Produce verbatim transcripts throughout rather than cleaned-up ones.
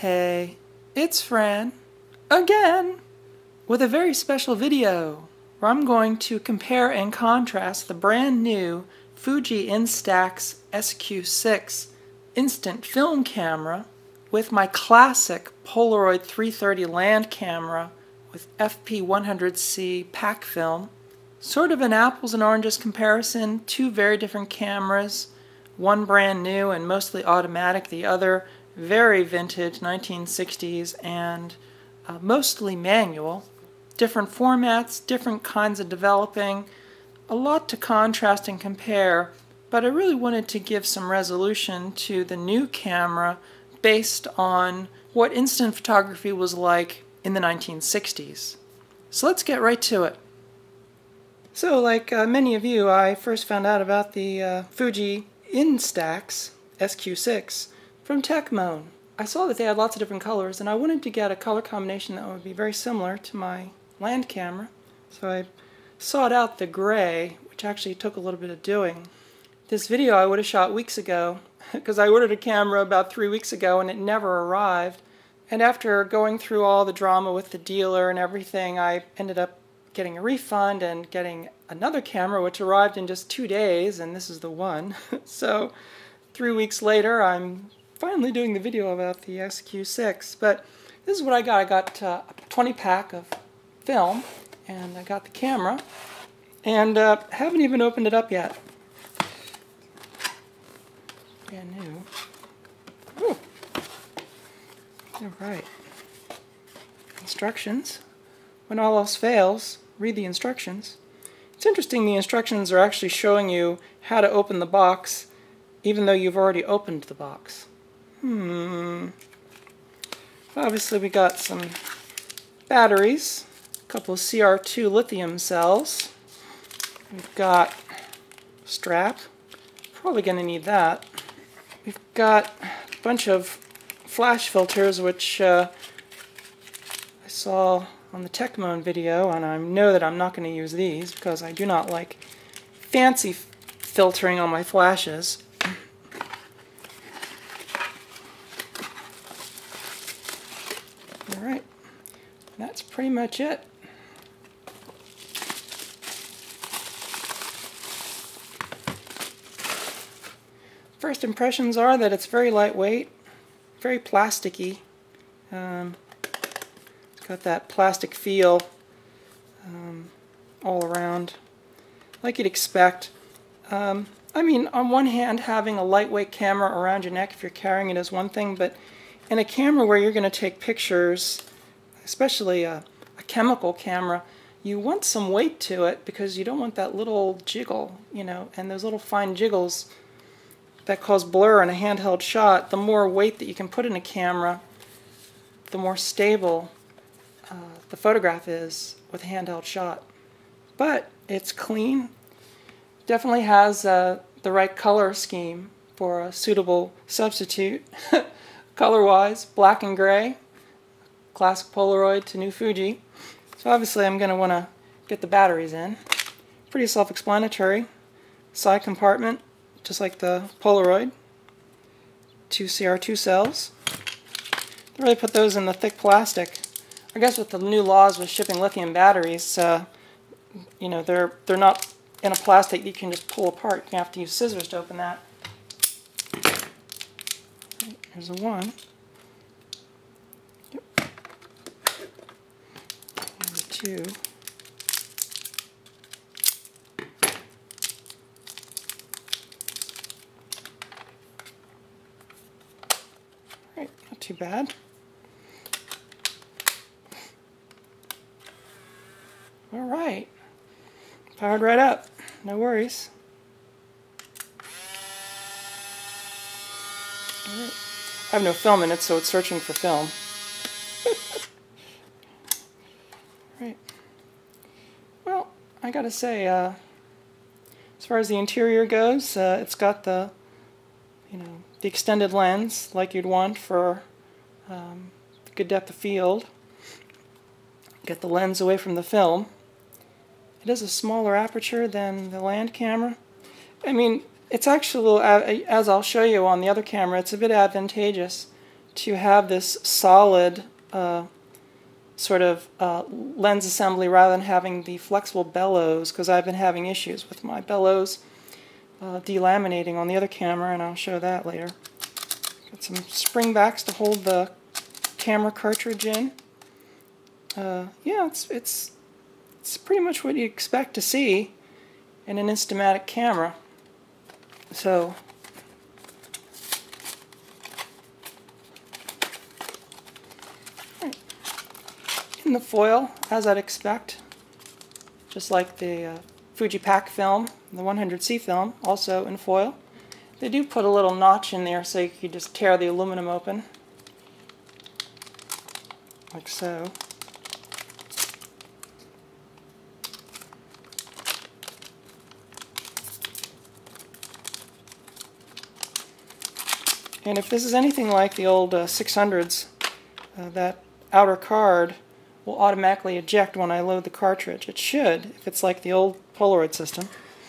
Hey, it's Fran, again, with a very special video where I'm going to compare and contrast the brand new Fuji Instax S Q six instant film camera with my classic Polaroid three thirty land camera with F P one hundred C pack film. Sort of an apples and oranges comparison, two very different cameras, one brand new and mostly automatic, the other very vintage nineteen sixties and uh, mostly manual. Different formats, different kinds of developing, a lot to contrast and compare, but I really wanted to give some resolution to the new camera based on what instant photography was like in the nineteen sixties. So let's get right to it. So like uh, many of you, I first found out about the uh, Fuji Instax S Q six from Techmoan. I saw that they had lots of different colors and I wanted to get a color combination that would be very similar to my land camera. So I sought out the gray, which actually took a little bit of doing. This video I would have shot weeks ago because I ordered a camera about three weeks ago and it never arrived. And after going through all the drama with the dealer and everything, I ended up getting a refund and getting another camera which arrived in just two days, and this is the one. So three weeks later I'm finally doing the video about the S Q six. But this is what I got. I got uh, a twenty pack of film and I got the camera and uh, haven't even opened it up yet. Brand new. Ooh. Alright. Instructions. When all else fails, read the instructions. It's interesting, the instructions are actually showing you how to open the box even though you've already opened the box. Hmm. Obviously we got some batteries, a couple of C R two lithium cells. We've got a strap, probably going to need that. We've got a bunch of flash filters which uh, I saw on the Techmoan video, and I know that I'm not going to use these because I do not like fancy filtering on my flashes. Alright, that's pretty much it. First impressions are that it's very lightweight, very plasticky. Um, it's got that plastic feel um, all around, like you'd expect. Um, I mean, on one hand, having a lightweight camera around your neck if you're carrying it is one thing, but in a camera where you're going to take pictures, especially a, a chemical camera, you want some weight to it because you don't want that little jiggle, you know, and those little fine jiggles that cause blur in a handheld shot. The more weight that you can put in a camera, the more stable uh, the photograph is with a handheld shot. But it's clean, definitely has uh, the right color scheme for a suitable substitute. Color-wise, black and gray, classic Polaroid to new Fuji. So obviously I'm going to want to get the batteries in. Pretty self-explanatory. Side compartment, just like the Polaroid. Two C R two cells. They really put those in the thick plastic. I guess with the new laws with shipping lithium batteries, uh, you know, they're they're not in a plastic you can just pull apart. You have to use scissors to open that. Here's a one. Yep. And a two. Alright, not too bad. Alright. Powered right up. No worries. Alright. I have no film in it, so it's searching for film. Right. Well, I gotta say, uh, as far as the interior goes, uh, it's got the, you know, the extended lens like you'd want for um, good depth of field. Get the lens away from the film. It is a smaller aperture than the land camera. I mean, it's actually, as I'll show you on the other camera, it's a bit advantageous to have this solid uh, sort of uh, lens assembly rather than having the flexible bellows, because I've been having issues with my bellows uh, delaminating on the other camera, and I'll show that later. Got some spring backs to hold the camera cartridge in. Uh, yeah, it's it's it's pretty much what you expect to see in an Instamatic camera. So in the foil, as I'd expect, just like the uh, Fuji pack film, the one hundred C film, also in foil. They do put a little notch in there so you can just tear the aluminum open, like so. And if this is anything like the old uh, six hundreds, uh, that outer card will automatically eject when I load the cartridge. It should, if it's like the old Polaroid system.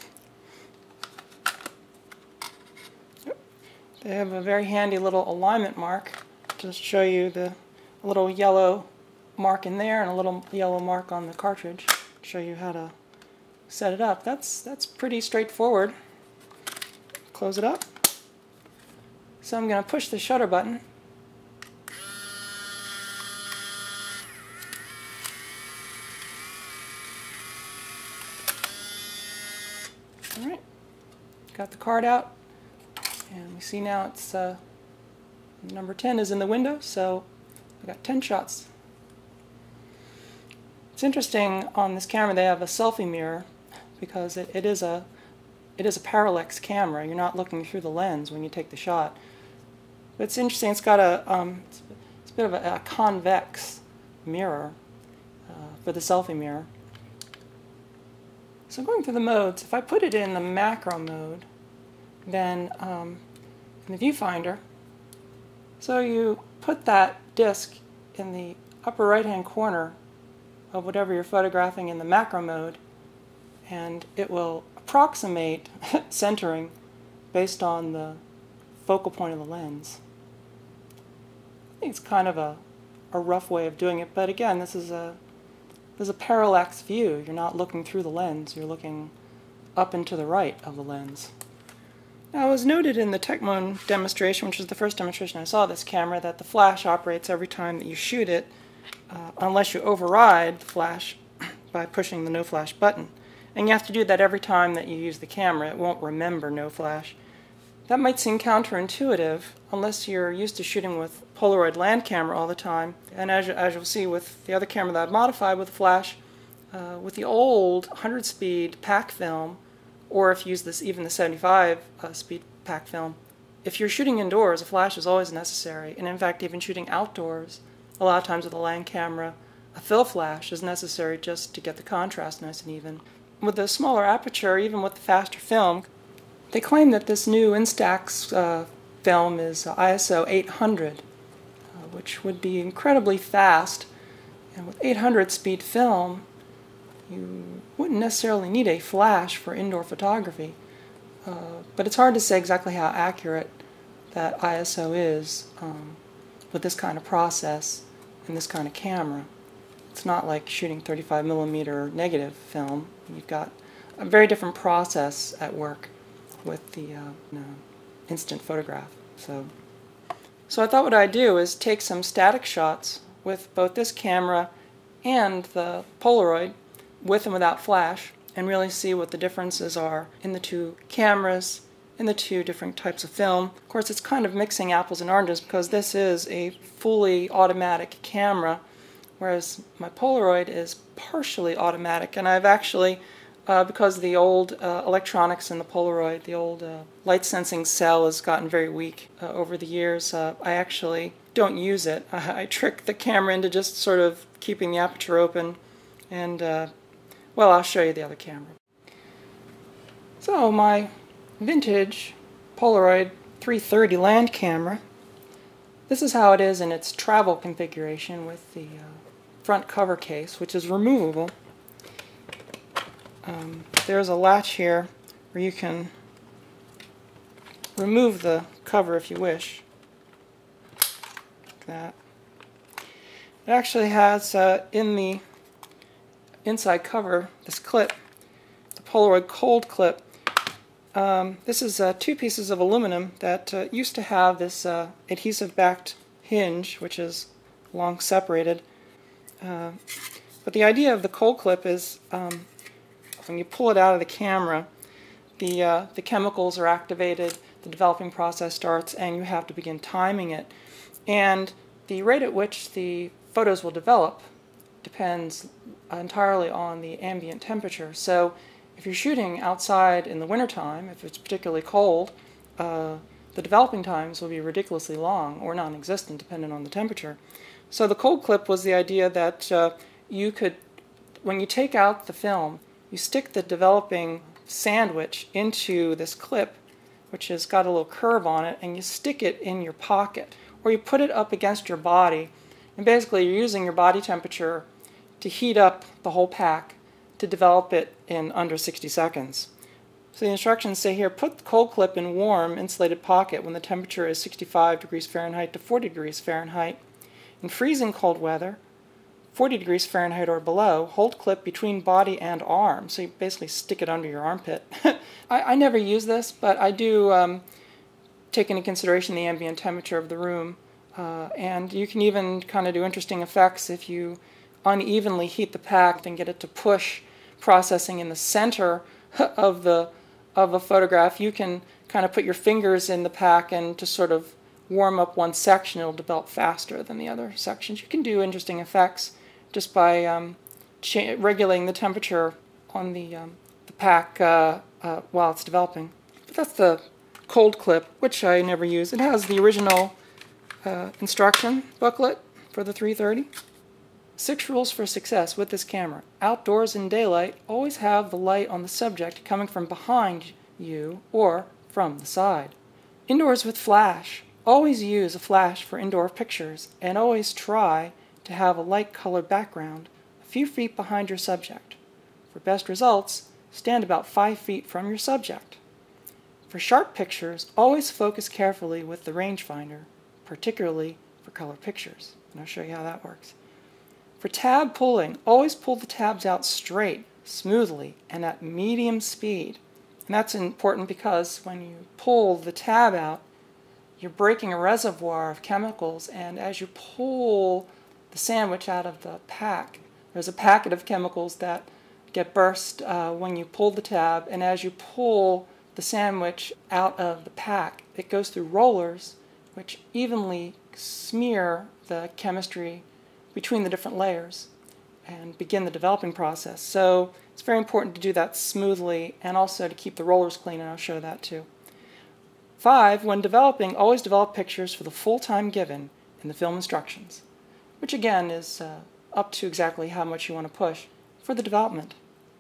They have a very handy little alignment mark to show you the little yellow mark in there and a little yellow mark on the cartridge to show you how to set it up. That's, that's pretty straightforward. Close it up. So I'm going to push the shutter button. Alright, got the card out, and we see now it's uh, number ten is in the window, so I got ten shots. It's interesting, on this camera they have a selfie mirror because it, it is a it is a parallax camera. You're not looking through the lens when you take the shot. But it's interesting, it's got a um, it's, it's a bit of a, a convex mirror uh, for the selfie mirror. So going through the modes, if I put it in the macro mode, then um, in the viewfinder, so you put that disc in the upper right hand corner of whatever you're photographing in the macro mode, and it will approximate centering based on the focal point of the lens. I think it's kind of a, a rough way of doing it, but again, this is a This is a parallax view. You're not looking through the lens, you're looking up and to the right of the lens. Now, it was noted in the Techmon demonstration, which was the first demonstration I saw of this camera, that the flash operates every time that you shoot it, uh, unless you override the flash by pushing the no flash button. And you have to do that every time that you use the camera. It won't remember no flash. That might seem counterintuitive unless you're used to shooting with Polaroid land camera all the time. And as, you, as you'll see with the other camera that I've modified with flash, uh, with the old one hundred speed pack film, or if you use this even the seventy-five uh, speed pack film, if you're shooting indoors, a flash is always necessary. And in fact, even shooting outdoors, a lot of times with a land camera, a fill flash is necessary just to get the contrast nice and even. With the smaller aperture, even with the faster film, they claim that this new Instax uh, film is uh, I S O eight hundred, uh, which would be incredibly fast. And with eight hundred speed film, you wouldn't necessarily need a flash for indoor photography. Uh, but it's hard to say exactly how accurate that I S O is um, with this kind of process and this kind of camera. It's not like shooting thirty-five millimeter negative film. You've got a very different process at work with the uh, you know, instant photograph. So, so I thought what I'd do is take some static shots with both this camera and the Polaroid, with and without flash, and really see what the differences are in the two cameras, in the two different types of film. Of course, it's kind of mixing apples and oranges because this is a fully automatic camera, whereas my Polaroid is partially automatic, and I've actually Uh, because the old uh, electronics in the Polaroid, the old uh, light sensing cell has gotten very weak uh, over the years. Uh, I actually don't use it. I, I trick the camera into just sort of keeping the aperture open, and uh, well, I'll show you the other camera. So my vintage Polaroid three thirty land camera, this is how it is in its travel configuration with the uh, front cover case, which is removable. Um, there's a latch here where you can remove the cover if you wish. like that. It actually has uh, in the inside cover this clip, the Polaroid cold clip. Um, this is uh, two pieces of aluminum that uh, used to have this uh, adhesive-backed hinge, which is long separated. Uh, but the idea of the cold clip is um, when you pull it out of the camera, the, uh, the chemicals are activated, the developing process starts, and you have to begin timing it. And the rate at which the photos will develop depends entirely on the ambient temperature. So if you're shooting outside in the wintertime, if it's particularly cold, uh, the developing times will be ridiculously long or non-existent depending on the temperature. So the cold clip was the idea that uh, you could, when you take out the film, you stick the developing sandwich into this clip, which has got a little curve on it, and you stick it in your pocket, or you put it up against your body, and basically you're using your body temperature to heat up the whole pack to develop it in under sixty seconds. So the instructions say here, put the cold clip in warm insulated pocket when the temperature is sixty-five degrees Fahrenheit to forty degrees Fahrenheit. In freezing cold weather, forty degrees Fahrenheit or below, hold clip between body and arm. So you basically stick it under your armpit. I, I never use this, but I do um, take into consideration the ambient temperature of the room. Uh, and you can even kind of do interesting effects if you unevenly heat the pack and get it to push processing in the center of the of a photograph. You can kind of put your fingers in the pack and just sort of warm up one section. It'll develop faster than the other sections. You can do interesting effects just by um, regulating the temperature on the, um, the pack uh, uh, while it's developing. But that's the cold clip, which I never use. It has the original uh, instruction booklet for the three thirty. Six rules for success with this camera. Outdoors in daylight, always have the light on the subject coming from behind you or from the side. Indoors with flash, always use a flash for indoor pictures and always try to have a light colored background a few feet behind your subject. For best results, stand about five feet from your subject. For sharp pictures, always focus carefully with the rangefinder, particularly for color pictures. And I'll show you how that works. For tab pulling, always pull the tabs out straight, smoothly, and at medium speed. And that's important because when you pull the tab out, you're breaking a reservoir of chemicals, and as you pull the sandwich out of the pack, there's a packet of chemicals that get burst uh, when you pull the tab, and as you pull the sandwich out of the pack, it goes through rollers which evenly smear the chemistry between the different layers and begin the developing process. So it's very important to do that smoothly and also to keep the rollers clean, and I'll show that too. Five, when developing, always develop pictures for the full time given in the film instructions, which again is uh, up to exactly how much you want to push for the development.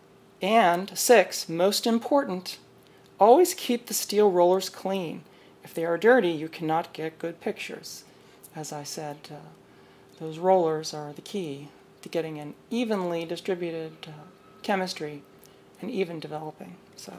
And six, most important, always keep the steel rollers clean. If they are dirty, you cannot get good pictures. As I said, uh, those rollers are the key to getting an evenly distributed uh, chemistry and even developing. So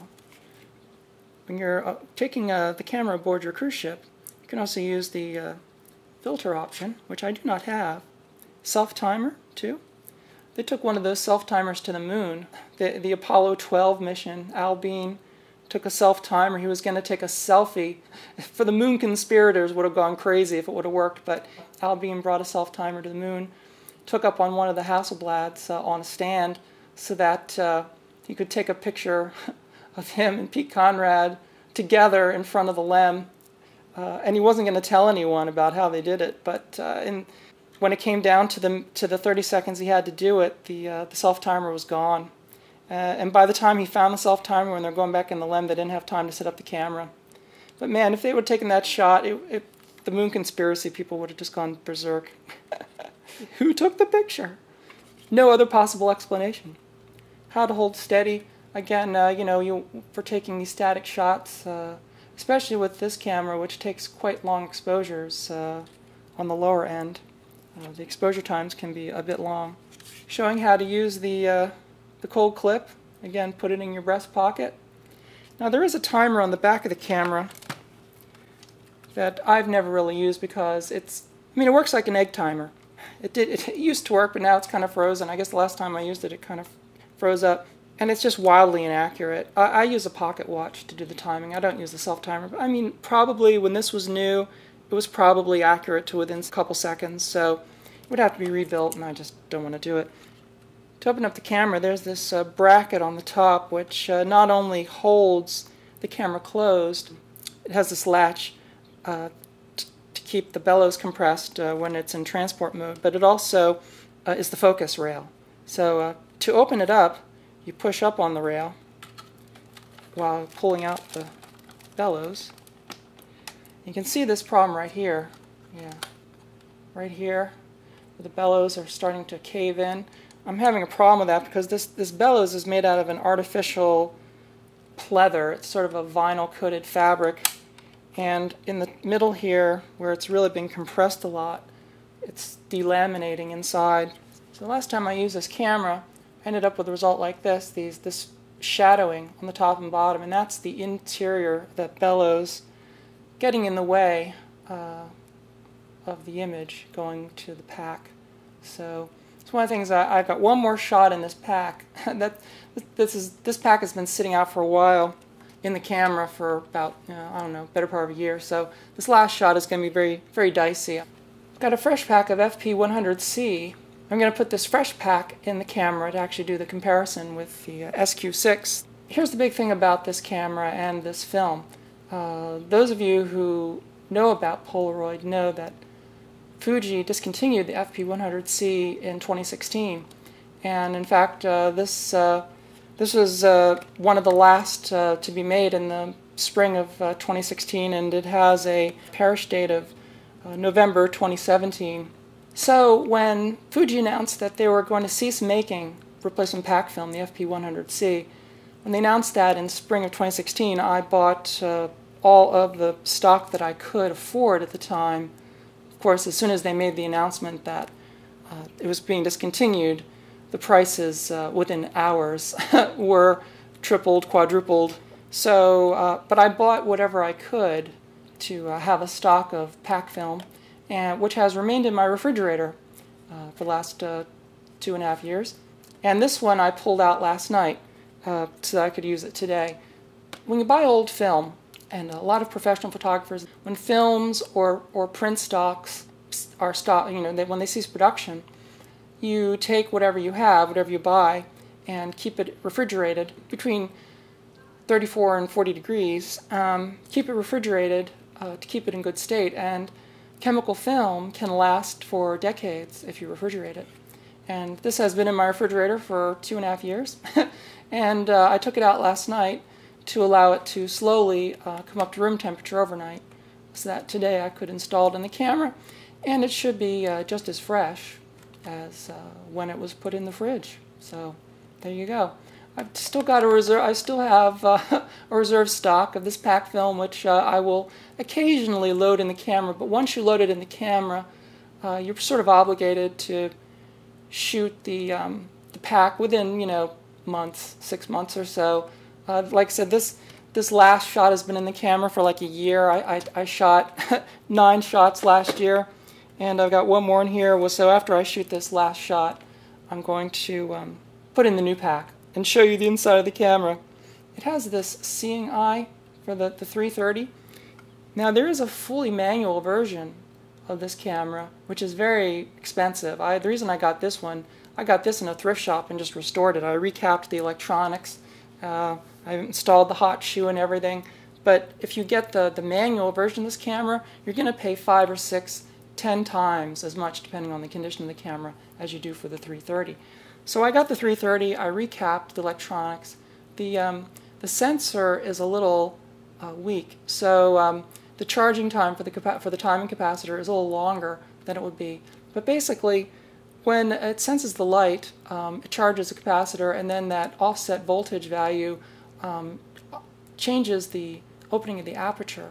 when you're uh, taking uh, the camera aboard your cruise ship, you can also use the uh, filter option, which I do not have. Self-timer, too. They took one of those self-timers to the moon. The, the Apollo twelve mission, Al Bean took a self-timer. He was going to take a selfie. For the moon conspirators would have gone crazy if it would have worked, but Al Bean brought a self-timer to the moon, took up on one of the Hasselblads uh, on a stand so that uh, he could take a picture of him and Pete Conrad together in front of the Lem. Uh, and he wasn't going to tell anyone about how they did it, but uh, in, when it came down to the, to the thirty seconds he had to do it, the, uh, the self-timer was gone. Uh, and by the time he found the self-timer, when they're going back in the Lem, they didn't have time to set up the camera. But man, if they would have taken that shot, it, it, the moon conspiracy people would have just gone berserk. Who took the picture? No other possible explanation. How to hold steady. Again, uh, you know, you, for taking these static shots, uh, especially with this camera, which takes quite long exposures uh, on the lower end, uh, the exposure times can be a bit long. Showing how to use the uh, the cold clip. Again, put it in your breast pocket. Now there is a timer on the back of the camera that I've never really used because it's I mean, it works like an egg timer. It did. It used to work, but now it's kind of frozen. I guess the last time I used it, it kind of froze up. And it's just wildly inaccurate. I, I use a pocket watch to do the timing. I don't use the self-timer. But I mean, probably when this was new, it was probably accurate to within a couple seconds. So it would have to be rebuilt, and I just don't want to do it. To open up the camera, there's this uh, bracket on the top, which uh, not only holds the camera closed, it has this latch uh, to keep the bellows compressed uh, when it's in transport mode, but it also uh, is the focus rail. So uh, to open it up, you push up on the rail while pulling out the bellows. You can see this problem right here. Yeah, right here, where the bellows are starting to cave in. I'm having a problem with that because this, this bellows is made out of an artificial pleather. It's sort of a vinyl-coated fabric. And in the middle here, where it's really been compressed a lot, it's delaminating inside. So the last time I used this camera, I ended up with a result like this, these, this shadowing on the top and bottom, and that's the interior, that bellows, getting in the way uh, of the image going to the pack. So it's one of the things. I, I've got one more shot in this pack. that this is this pack has been sitting out for a while in the camera for about you know, I don't know, better part of a year. So this last shot is going to be very very dicey. I've got a fresh pack of F P one hundred C. I'm going to put this fresh pack in the camera to actually do the comparison with the uh, S Q six. Here's the big thing about this camera and this film. Uh, those of you who know about Polaroid know that Fuji discontinued the F P one hundred C in twenty sixteen. And in fact, uh, this, uh, this was uh, one of the last uh, to be made in the spring of uh, twenty sixteen, and it has a perish date of uh, November twenty seventeen. So when Fuji announced that they were going to cease making replacement pack film, the F P one hundred C, when they announced that in spring of twenty sixteen, I bought uh, all of the stock that I could afford at the time. Of course, as soon as they made the announcement that uh, it was being discontinued, the prices uh, within hours were tripled, quadrupled. So, uh, but I bought whatever I could to uh, have a stock of pack film, and which has remained in my refrigerator uh, for the last uh, two and a half years. And this one I pulled out last night uh, so that I could use it today. When you buy old film, and a lot of professional photographers, when films or, or print stocks are stock, you know, they, when they cease production, you take whatever you have, whatever you buy, and keep it refrigerated between thirty-four and forty degrees. Um, keep it refrigerated uh, to keep it in good state, and chemical film can last for decades if you refrigerate it. And this has been in my refrigerator for two and a half years, and uh, I took it out last night to allow it to slowly uh, come up to room temperature overnight, so that today I could install it in the camera, and it should be uh, just as fresh as uh, when it was put in the fridge. So there you go. I've still got a reserve. I still have uh, a reserve stock of this pack film, which uh, I will occasionally load in the camera. But once you load it in the camera, uh, you're sort of obligated to shoot the um, the pack within you know months, six months or so. Uh, like I said, this this last shot has been in the camera for like a year. I I, I shot nine shots last year, and I've got one more in here. So after I shoot this last shot, I'm going to um, put in the new pack and show you the inside of the camera. It has this seeing eye for the, the three thirty. Now there is a fully manual version of this camera, which is very expensive. I, the reason I got this one, I got this in a thrift shop and just restored it. I recapped the electronics, uh, I installed the hot shoe and everything. But if you get the, the manual version of this camera, you're going to pay five or six, ten times as much, depending on the condition of the camera, as you do for the three thirty. So I got the three thirty, I recapped the electronics. The, um, the sensor is a little uh, weak, so um, the charging time for the, capa for the timing capacitor is a little longer than it would be. But basically, when it senses the light, um, it charges the capacitor, and then that offset voltage value um, changes the opening of the aperture.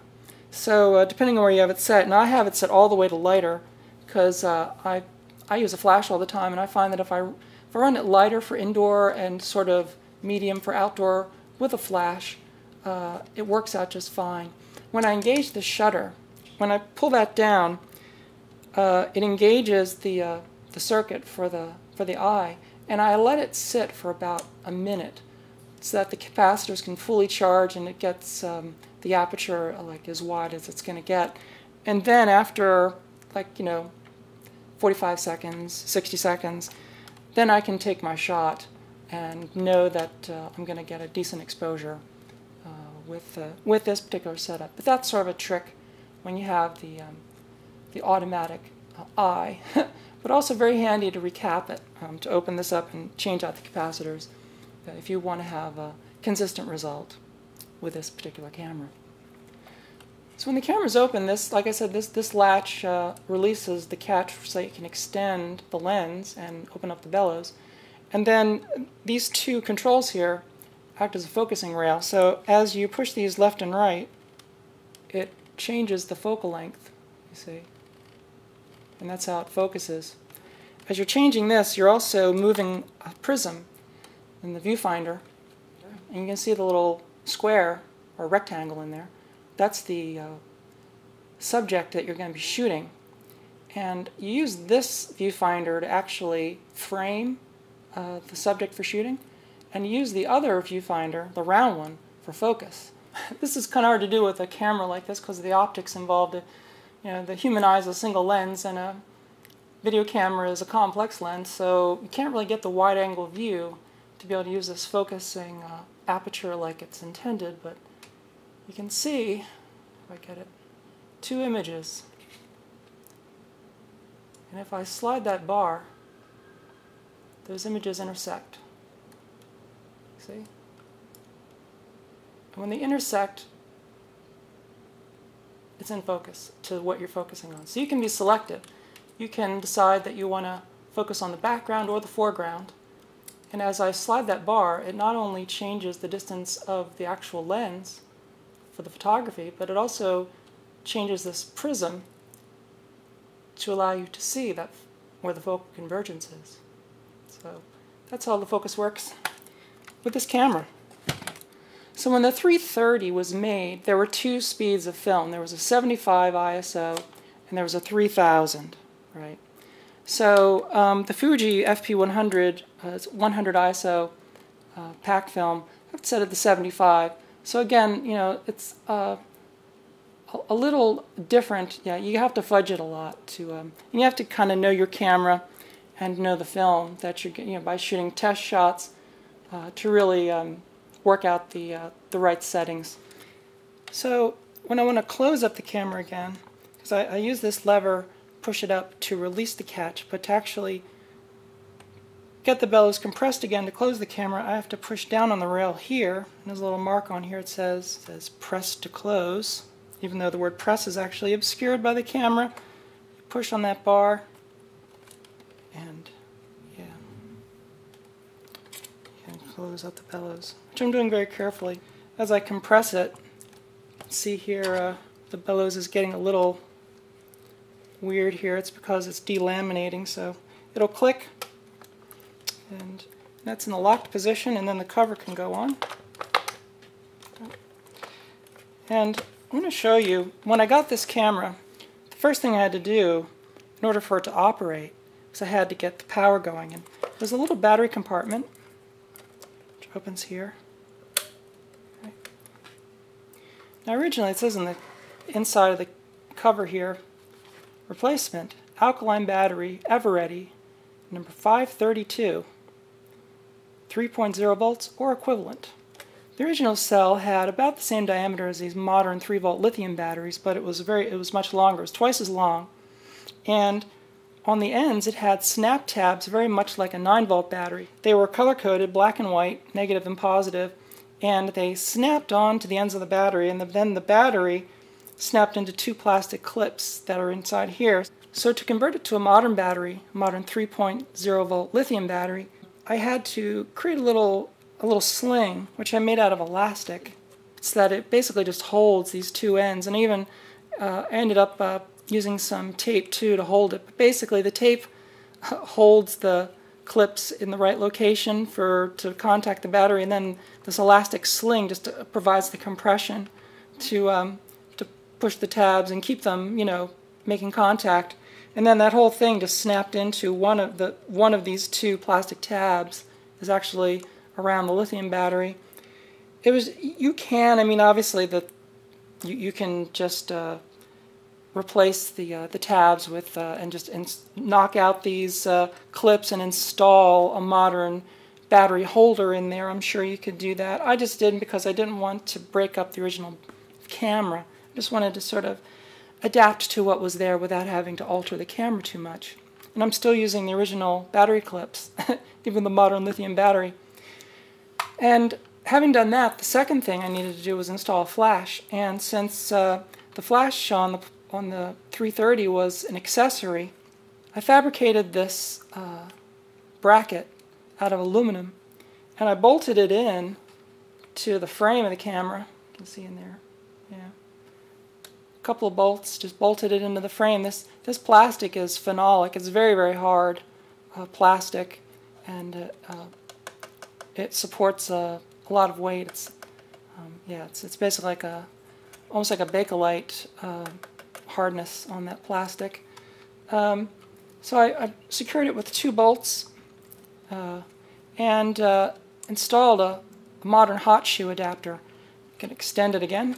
So uh, depending on where you have it set, and I have it set all the way to lighter, because uh, I, I use a flash all the time, and I find that if I If I run it lighter for indoor and sort of medium for outdoor with a flash, uh, it works out just fine. When I engage the shutter, when I pull that down, uh, it engages the, uh, the circuit for the, for the eye, and I let it sit for about a minute so that the capacitors can fully charge and it gets um, the aperture like as wide as it's going to get. And then after, like, you know, forty-five seconds, sixty seconds, then I can take my shot and know that uh, I'm going to get a decent exposure uh, with, uh, with this particular setup. But that's sort of a trick when you have the, um, the automatic uh, eye, but also very handy to recap it, um, to open this up and change out the capacitors uh, if you want to have a consistent result with this particular camera. So when the camera's open, this, like I said, this, this latch uh, releases the catch so you can extend the lens and open up the bellows. And then these two controls here act as a focusing rail. So as you push these left and right, it changes the focal length, you see. And that's how it focuses. As you're changing this, you're also moving a prism in the viewfinder. And you can see the little square or rectangle in there. That's the uh, subject that you're going to be shooting. And you use this viewfinder to actually frame uh, the subject for shooting, and you use the other viewfinder, the round one, for focus. This is kind of hard to do with a camera like this because of the optics involved. You know, the human eye is a single lens, and a video camera is a complex lens, so you can't really get the wide-angle view to be able to use this focusing uh, aperture like it's intended, but you can see, if I get it, two images. And if I slide that bar, those images intersect. See? And when they intersect, it's in focus to what you're focusing on. So you can be selective. You can decide that you want to focus on the background or the foreground. And as I slide that bar, it not only changes the distance of the actual lens for the photography, but it also changes this prism to allow you to see that where the focal convergence is. So that's how the focus works with this camera. So when the three thirty was made, there were two speeds of film. There was a seventy-five I S O and there was a three thousand, right? So um, the Fuji F P one hundred, uh, one hundred I S O uh, pack film, I've set it to seventy-five. So again, you know, it's uh, a, a little different. Yeah, you have to fudge it a lot to, um, and you have to kind of know your camera and know the film that you're, you know, by shooting test shots uh, to really um, work out the uh, the right settings. So when I want to close up the camera again, because I, I use this lever, push it up to release the catch, but to actually get the bellows compressed again to close the camera, I have to push down on the rail here. And there's a little mark on here. It says, says press to close, even though the word press is actually obscured by the camera. You push on that bar, and yeah, and close out the bellows, which I'm doing very carefully. As I compress it, see here uh, the bellows is getting a little weird here. It's because it's delaminating, so it'll click. And that's in the locked position, and then the cover can go on. And I'm going to show you, when I got this camera, the first thing I had to do in order for it to operate was I had to get the power going. And there's a little battery compartment, which opens here. Okay. Now originally it says in the inside of the cover here, replacement, alkaline battery, ever ready, number five thirty-two. three point zero volts or equivalent. The original cell had about the same diameter as these modern three volt lithium batteries, but it was very it was much longer. It was twice as long. And on the ends it had snap tabs very much like a nine volt battery. They were color coded, black and white, negative and positive, and they snapped on to the ends of the battery, and then the battery snapped into two plastic clips that are inside here. So to convert it to a modern battery, a modern three point zero volt lithium battery, I had to create a little a little sling, which I made out of elastic, so that it basically just holds these two ends. And I even uh, ended up uh, using some tape too to hold it. But basically, the tape holds the clips in the right location for to contact the battery, and then this elastic sling just uh, provides the compression to um, to push the tabs and keep them, you know, making contact. And then that whole thing just snapped into one of the one of these two plastic tabs is actually around the lithium battery. It was, you can, I mean, obviously the you, you can just uh, replace the uh, the tabs with uh, and just ins knock out these uh, clips and install a modern battery holder in there. I'm sure you could do that. I just didn't because I didn't want to break up the original camera. I just wanted to sort of adapt to what was there without having to alter the camera too much. And I'm still using the original battery clips, even the modern lithium battery. And having done that, the second thing I needed to do was install a flash. And since uh, the flash on the, on the three thirty was an accessory, I fabricated this uh, bracket out of aluminum, and I bolted it in to the frame of the camera. You can see in there, yeah. A couple of bolts, just bolted it into the frame. This this plastic is phenolic. It's very very hard uh, plastic, and uh, uh, it supports uh, a lot of weight. It's um, yeah, it's it's basically like a almost like a Bakelite uh, hardness on that plastic. Um, so I, I secured it with two bolts. Uh, and uh, installed a, a modern hot shoe adapter. You can extend it again.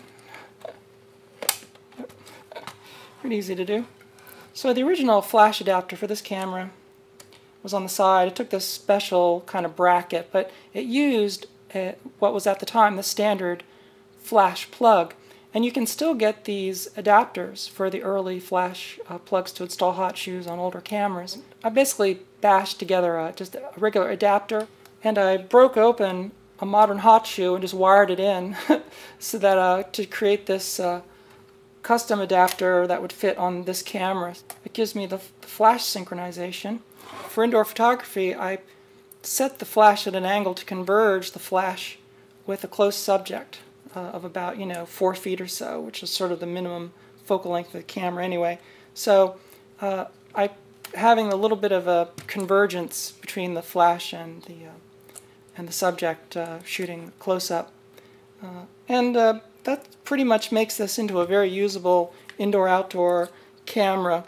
Pretty easy to do. So the original flash adapter for this camera was on the side. It took this special kind of bracket, but it used uh, what was at the time the standard flash plug. And you can still get these adapters for the early flash uh, plugs to install hot shoes on older cameras. I basically bashed together a, just a regular adapter, and I broke open a modern hot shoe and just wired it in so that uh, to create this uh, custom adapter that would fit on this camera. It gives me the, the flash synchronization. For indoor photography, I set the flash at an angle to converge the flash with a close subject. Uh, of about, you know, four feet or so, which is sort of the minimum focal length of the camera anyway. So uh, I having a little bit of a convergence between the flash and the uh, and the subject uh, shooting close up, uh, and uh, that pretty much makes this into a very usable indoor-outdoor camera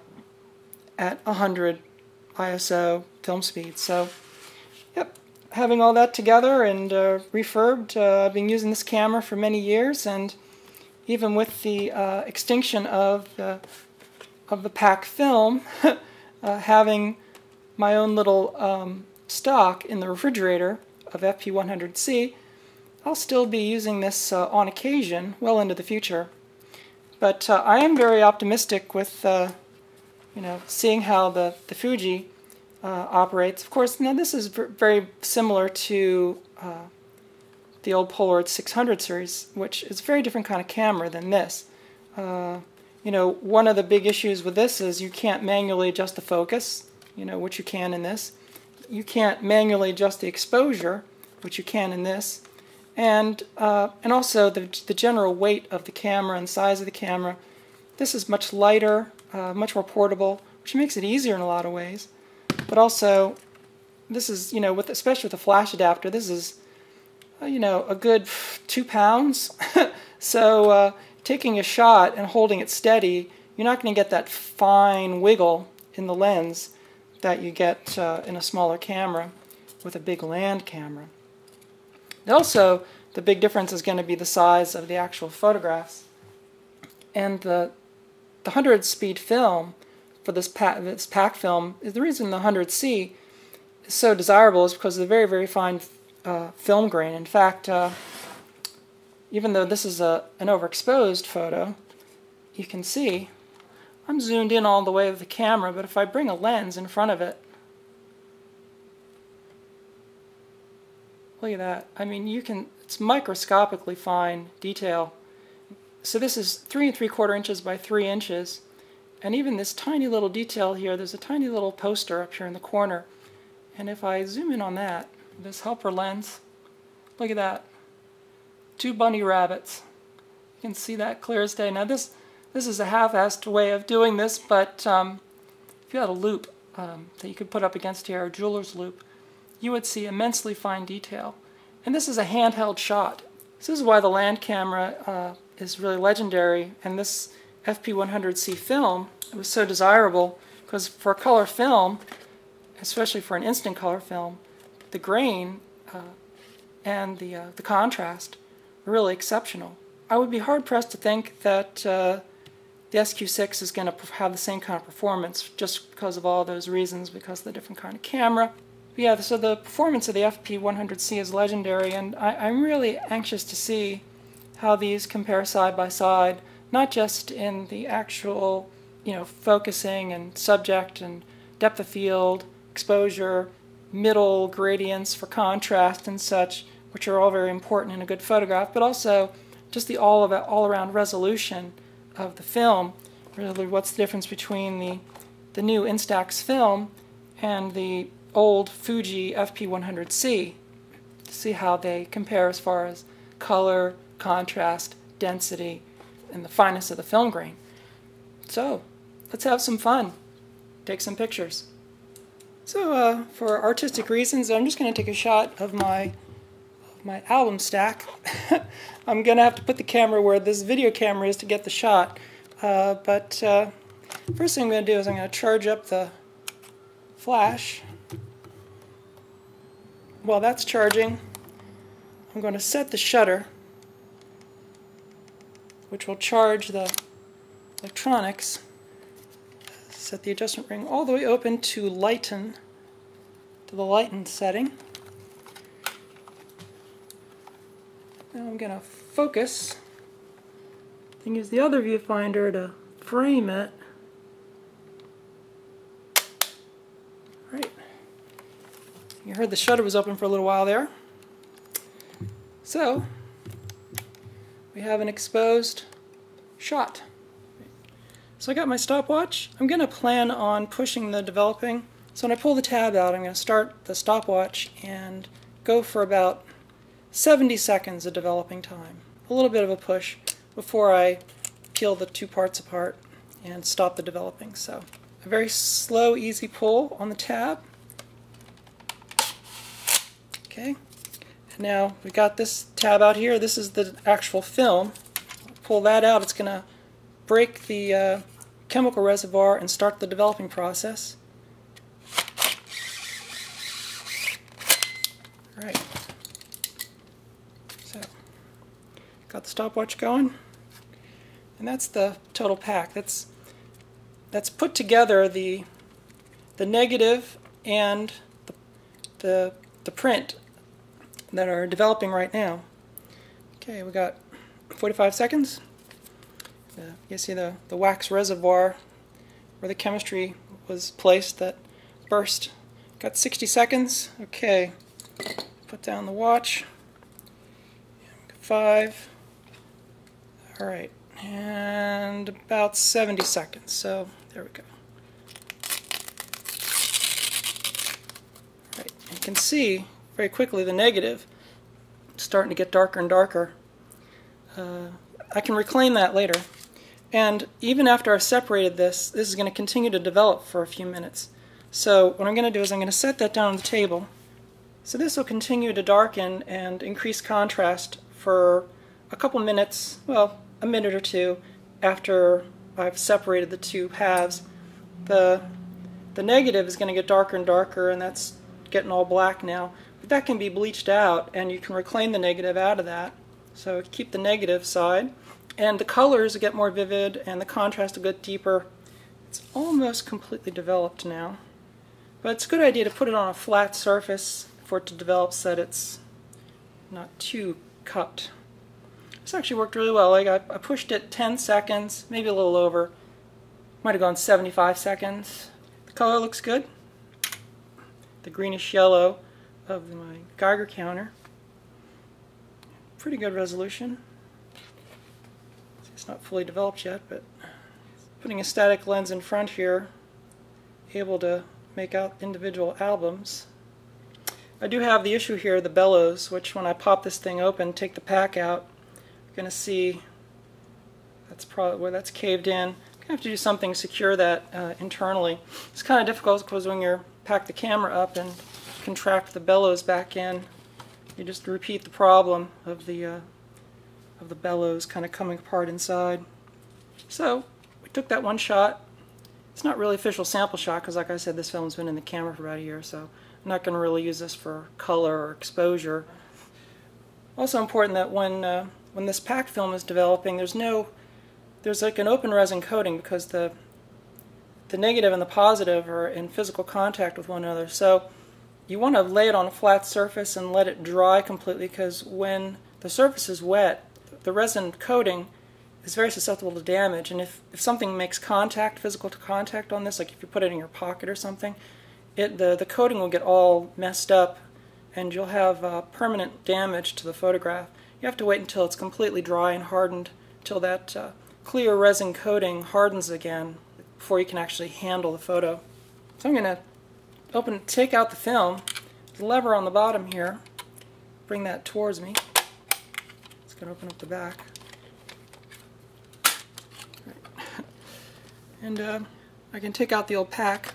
at one hundred I S O film speed. So, yep. Having all that together and uh, refurbed, uh, I've been using this camera for many years, and even with the uh, extinction of the, of the pack film, uh, having my own little um, stock in the refrigerator of F P one hundred C, I'll still be using this uh, on occasion, well into the future. But uh, I am very optimistic with, uh, you know, seeing how the, the Fuji Uh, operates. Of course, now this is very similar to uh, the old Polaroid six hundred series, which is a very different kind of camera than this. Uh, you know, one of the big issues with this is you can't manually adjust the focus, you know, which you can in this. You can't manually adjust the exposure, which you can in this. And uh, and also the, the general weight of the camera and size of the camera. This is much lighter, uh, much more portable, which makes it easier in a lot of ways. But also, this is, you know, with especially with the flash adapter, this is, uh, you know, a good two pounds. So uh, taking a shot and holding it steady, you're not going to get that fine wiggle in the lens that you get uh, in a smaller camera with a big land camera. And also, the big difference is going to be the size of the actual photographs. And the the one hundred speed film for this pack, this pack film, is the reason the one hundred C is so desirable is because of the very, very fine uh, film grain. In fact, uh, even though this is a, an overexposed photo, you can see I'm zoomed in all the way with the camera, but if I bring a lens in front of it, look at that. I mean, you can, it's microscopically fine detail. So this is three and three quarter inches by three inches. And even this tiny little detail here, there's a tiny little poster up here in the corner. And if I zoom in on that, this helper lens, look at that. Two bunny rabbits. You can see that clear as day. Now this this is a half-assed way of doing this, but um, if you had a loop um, that you could put up against here, a jeweler's loop, you would see immensely fine detail. And this is a handheld shot. So this is why the land camera uh, is really legendary, and this F P one hundred C film, it was so desirable Because for color film, especially for an instant color film, the grain uh, and the, uh, the contrast are really exceptional. I would be hard-pressed to think that uh, the S Q six is going to have the same kind of performance just because of all those reasons, because of the different kind of camera. But yeah, so the performance of the F P one hundred C is legendary, and I, I'm really anxious to see how these compare side by side, not just in the actual, you know, focusing and subject and depth of field, exposure, middle gradients for contrast and such, which are all very important in a good photograph, but also just the all of it, all-around resolution of the film. Really, what's the difference between the the new Instax film and the old Fuji F P one hundred C? To see how they compare as far as color, contrast, density, and the fineness of the film grain. So, let's have some fun. Take some pictures. So, uh, for artistic reasons, I'm just going to take a shot of my of my album stack. I'm going to have to put the camera where this video camera is to get the shot. Uh, but uh, first thing I'm going to do is I'm going to charge up the flash. While that's charging, I'm going to set the shutter, which will charge the electronics. Set the adjustment ring all the way open to lighten, to the lighten setting. Now I'm going to focus. I can use the other viewfinder to frame it. Right. You heard the shutter was open for a little while there. So, we have an exposed shot. So I got my stopwatch. I'm going to plan on pushing the developing. So when I pull the tab out, I'm going to start the stopwatch and go for about seventy seconds of developing time. A little bit of a push before I peel the two parts apart and stop the developing. So a very slow, easy pull on the tab. Okay. And now we've got this tab out here. This is the actual film. Pull that out. It's going to break the uh, chemical reservoir and start the developing process. Right. So, got the stopwatch going, and that's the total pack. That's that's put together the the negative and the the, the print that are developing right now. Okay, we got forty-five seconds. Uh, you see the, the wax reservoir where the chemistry was placed that burst. Got sixty seconds. Okay, put down the watch. Five. Alright, and about seventy seconds. So, there we go. Right, you can see very quickly the negative starting to get darker and darker. Uh, I can reclaim that later. And even after I've separated this, this is going to continue to develop for a few minutes. So what I'm going to do is I'm going to set that down on the table. So this will continue to darken and increase contrast for a couple minutes, well, a minute or two after I've separated the two halves. The, the negative is going to get darker and darker, and that's getting all black now. But that can be bleached out, and you can reclaim the negative out of that. So keep the negative side. And the colors get more vivid, and the contrast will get deeper. It's almost completely developed now. But it's a good idea to put it on a flat surface for it to develop so that it's not too cupped. This actually worked really well. Like I, I pushed it ten seconds, maybe a little over. Might have gone seventy-five seconds. The color looks good. The greenish yellow of my Geiger counter. Pretty good resolution. It's not fully developed yet, but putting a static lens in front here, able to make out individual albums. I do have the issue here, the bellows, which when I pop this thing open, take the pack out, you're going to see that's probably where that's caved in. I'm going to have to do something to secure that uh, internally. It's kind of difficult because when you pack the camera up and contract the bellows back in, you just repeat the problem of the uh, of the bellows kind of coming apart inside. So we took that one shot, It's not really official sample shot because, like I said, this film's been in the camera for about a year, so I'm not going to really use this for color or exposure. Also important that when uh, when this pack film is developing, there's no there's like an open resin coating because the the negative and the positive are in physical contact with one another. So you want to lay it on a flat surface and let it dry completely, because when the surface is wet, the resin coating is very susceptible to damage, and if, if something makes contact, physical contact on this, like if you put it in your pocket or something, it, the, the coating will get all messed up and you'll have uh, permanent damage to the photograph. You have to wait until it's completely dry and hardened, till that uh, clear resin coating hardens again before you can actually handle the photo. So I'm going to open, take out the film, the lever on the bottom here, bring that towards me. It's going to open up the back. And uh, I can take out the old pack.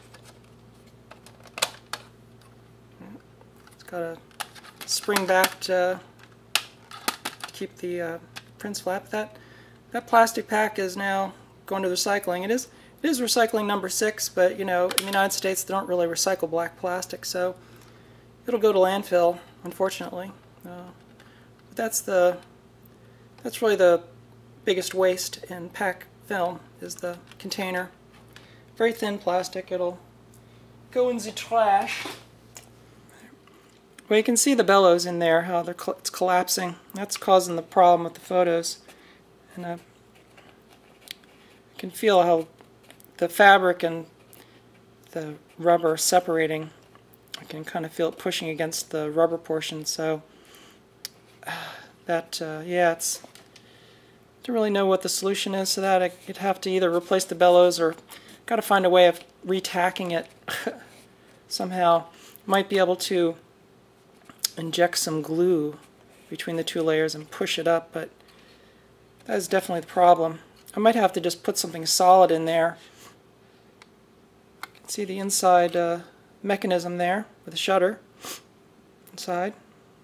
It's got a spring back to keep the uh, prints flat. That that plastic pack is now going to recycling. It is it is recycling number six, but you know, in the United States they don't really recycle black plastic, so it'll go to landfill, unfortunately. Uh, but that's the that's really the biggest waste in pack film, is the container. Very thin plastic. It'll go in the trash. Well, you can see the bellows in there, how they're it's collapsing. That's causing the problem with the photos. And uh, you can feel how the fabric and the rubber separating. I can kind of feel it pushing against the rubber portion. So uh, that, uh, yeah, it's. Don't really know what the solution is to that. I'd have to either replace the bellows or got to find a way of retacking it somehow. Might be able to inject some glue between the two layers and push it up, but that is definitely the problem. I might have to just put something solid in there. You can see the inside uh, mechanism there with a shutter inside.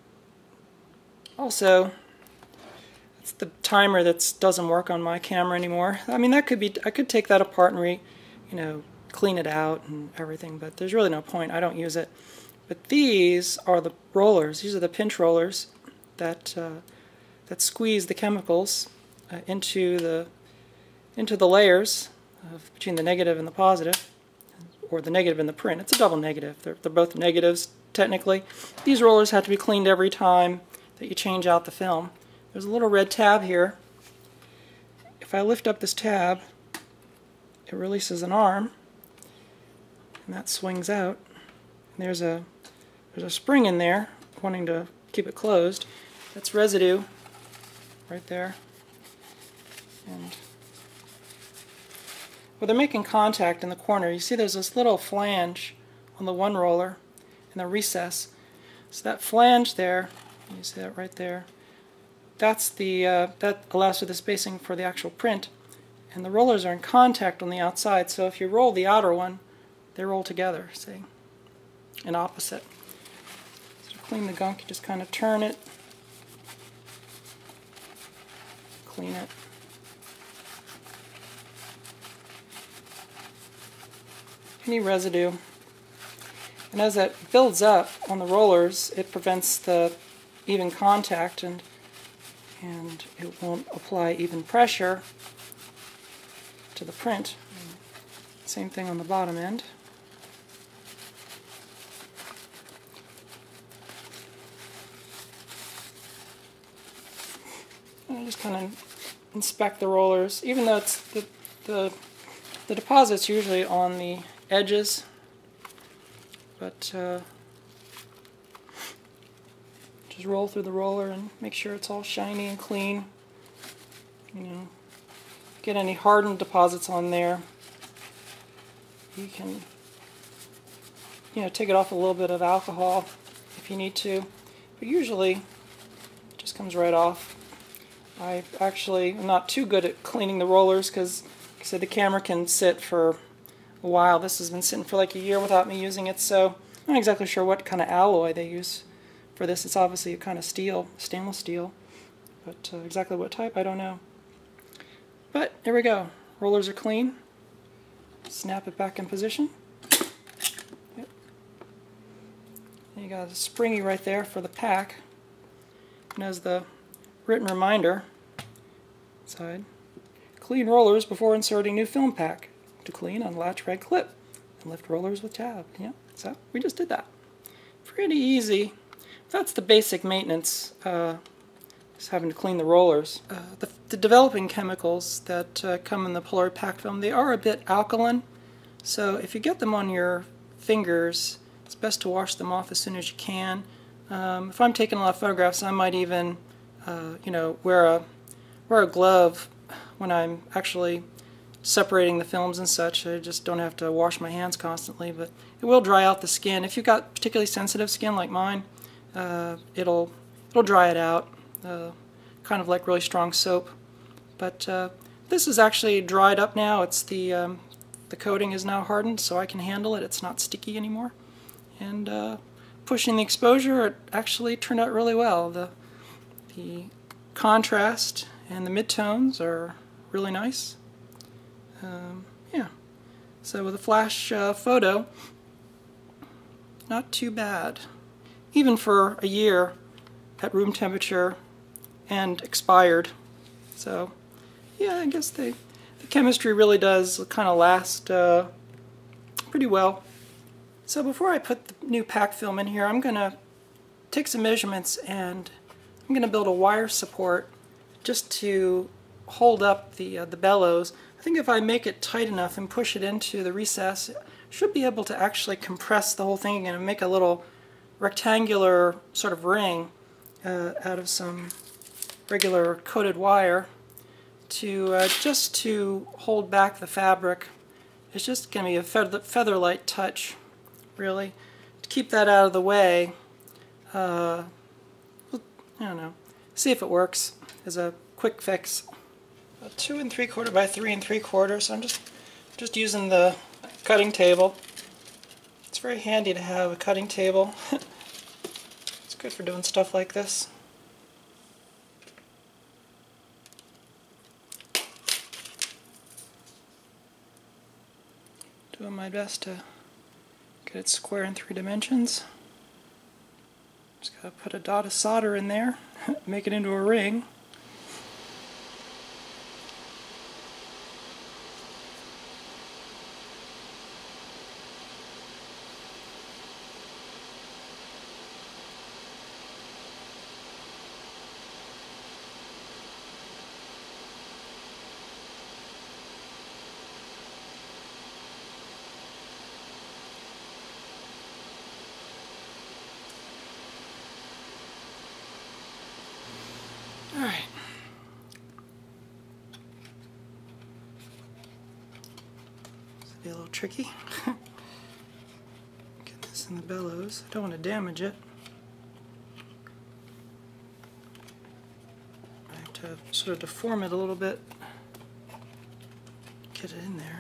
Also, it's the timer that doesn't work on my camera anymore. I mean, that could be, I could take that apart and re, you know, clean it out and everything, but there's really no point. I don't use it. But these are the rollers. These are the pinch rollers that uh, that squeeze the chemicals uh, into the into the layers of, between the negative and the positive, or the negative and the print. It's a double negative. They're, they're both negatives technically. These rollers have to be cleaned every time that you change out the film. There's a little red tab here. If I lift up this tab, it releases an arm, and that swings out. And there's a there's a spring in there, wanting to keep it closed. That's residue right there. And well, they're making contact in the corner. You see, there's this little flange on the one roller in the recess. So that flange there, you see that right there. That's the uh, that allows for the spacing for the actual print, and the rollers are in contact on the outside. So if you roll the outer one, they roll together. See, and opposite. So to clean the gunk, you just kind of turn it, clean it. Any residue, and as that builds up on the rollers, it prevents the even contact, and and it won't apply even pressure to the print. Same thing on the bottom end. And I just kind of inspect the rollers, even though it's the, the, the deposit's usually on the edges, but uh, just roll through the roller and make sure it's all shiny and clean. You know, get any hardened deposits on there. You can, you know, take it off a little bit of alcohol if you need to, but usually it just comes right off. I actually am not too good at cleaning the rollers because, like I said, the camera can sit for a while. This has been sitting for like a year without me using it, so I'm not exactly sure what kind of alloy they use for this. It's obviously a kind of steel, stainless steel, but uh, exactly what type, I don't know. But there we go. Rollers are clean. snap it back in position. Yep. And you got a springy right there for the pack. And as the written reminder, side, clean rollers before inserting new film pack. To clean, unlatch red clip and lift rollers with tab. Yeah, so we just did that. Pretty easy. That's the basic maintenance, uh, just having to clean the rollers. Uh, the, the developing chemicals that uh, come in the Polaroid pack film, they are a bit alkaline, so if you get them on your fingers, it's best to wash them off as soon as you can. Um, if I'm taking a lot of photographs, I might even, uh, you know, wear a wear a glove when I'm actually separating the films and such. I just don't have to wash my hands constantly, but it will dry out the skin. If you've got particularly sensitive skin like mine, uh, it'll it'll dry it out, uh, kind of like really strong soap. But uh, this is actually dried up now. It's the um, the coating is now hardened, so I can handle it. It's not sticky anymore. And uh, pushing the exposure, it actually turned out really well. The the contrast and the midtones are really nice. Um, yeah, so with a flash uh, photo, not too bad, even for a year at room temperature and expired. So yeah, I guess they, the chemistry really does kind of last uh, pretty well. So before I put the new pack film in here, I'm going to take some measurements and I'm going to build a wire support just to hold up the, uh, the bellows. I think if I make it tight enough and push it into the recess, I should be able to actually compress the whole thing again and make a little rectangular sort of ring uh, out of some regular coated wire to uh, just to hold back the fabric. It's just going to be a feather, feather-light touch, really. To keep that out of the way, uh, I don't know, see if it works as a quick fix. A two and three quarter by three and three quarter, so I'm just just using the cutting table. It's very handy to have a cutting table. It's good for doing stuff like this. Doing my best to get it square in three dimensions. Just gotta put a dot of solder in there, make it into a ring. Alright. This will be a little tricky. Get this in the bellows. I don't want to damage it. I have to sort of deform it a little bit. Get it in there.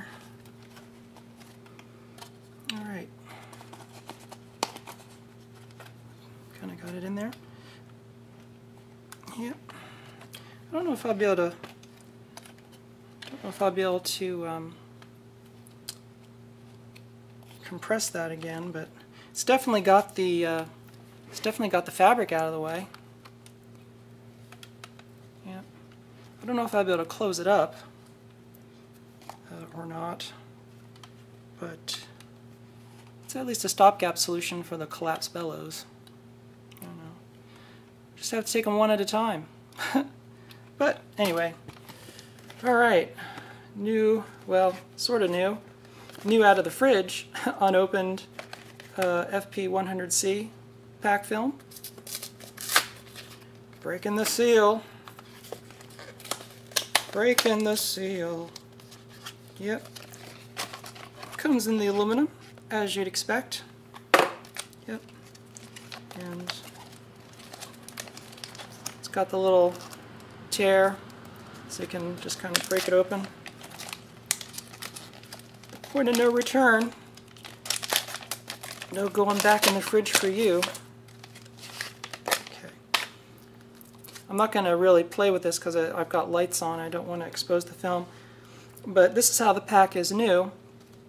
Alright. Kind of got it in there. Yep. I don't know if I'll be able to. I don't know if I'll be able to um, compress that again, but it's definitely got the. Uh, it's definitely got the fabric out of the way. Yeah. I don't know if I'll be able to close it up uh, or not, but it's at least a stopgap solution for the collapsed bellows. I don't know. Just have to take them one at a time. But anyway, alright, new, well, sort of new, new out of the fridge, unopened uh, F P one hundred C pack film. Breaking the seal. Breaking the seal. Yep. Comes in the aluminum, as you'd expect. Yep. And it's got the little tear, so you can just kind of break it open. Point of no return. No going back in the fridge for you. Okay. I'm not going to really play with this because I've got lights on. I don't want to expose the film. But this is how the pack is new.